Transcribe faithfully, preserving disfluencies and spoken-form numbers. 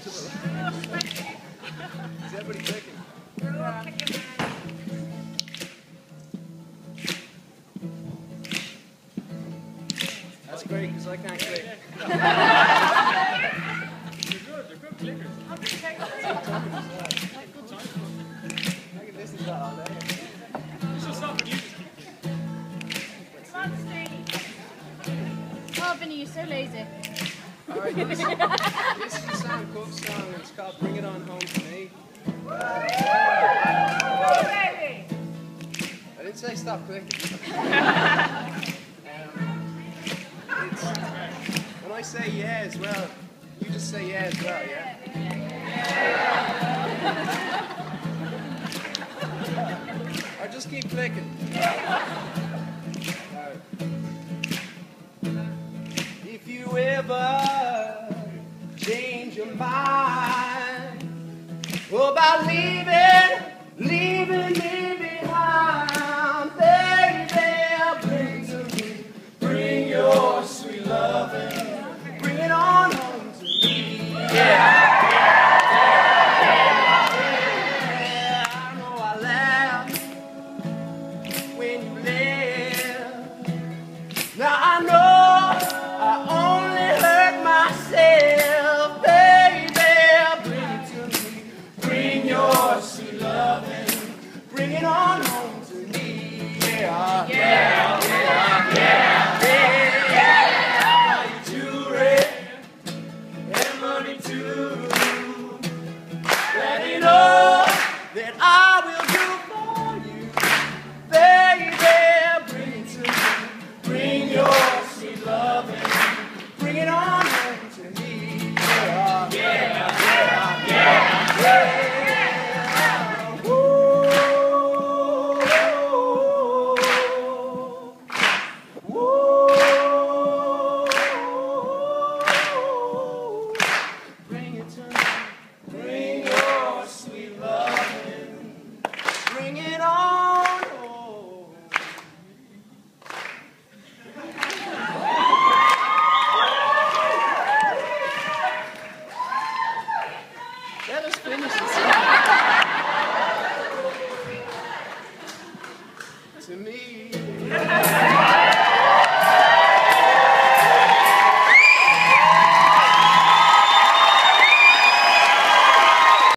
Is everybody clicking? That's great, because I can't click. They're good, they're good clickers. I can listen to that all day. It's just something you just keep clicking. Oh, Vinny, you're so lazy. Alright, this, this is the song, Cook's song, and it's called Bring It On Home to Me. I didn't say stop clicking. um, it's, when I say yeah as well, you just say yeah as well, yeah? Or just keep clicking. Alright. If you ever change your mind about leaving, leaving me